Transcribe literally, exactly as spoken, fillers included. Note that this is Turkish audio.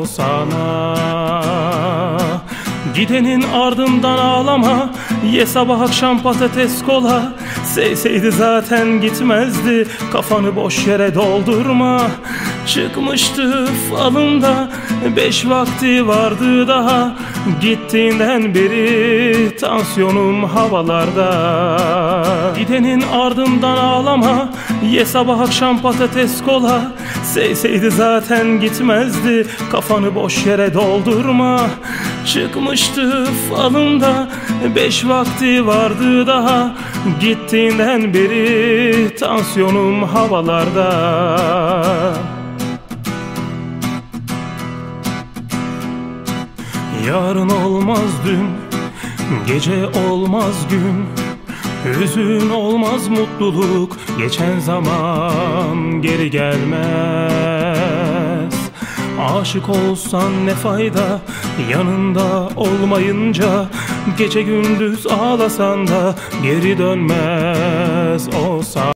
sana. Gidenin ardından ağlama, ye sabah akşam patates kola. Sevseydi zaten gitmezdi, kafanı boş yere doldurma. Çıkmıştı falında, beş vakti vardı daha. Gittiğinden beri tansiyonum havalarda. Gidenin ardından ağlama, ye sabah akşam patates kola. Sevseydi zaten gitmezdi, kafanı boş yere doldurma. Çıkmıştı falında, beş vakti vardı daha. Gittiğinden beri tansiyonum havalarda. Yarın olmaz dün, gece olmaz gün. Hüzün olmaz mutluluk, geçen zaman geri gelmez. Aşık olsan ne fayda, yanında olmayınca. Gece gündüz ağlasan da geri dönmez o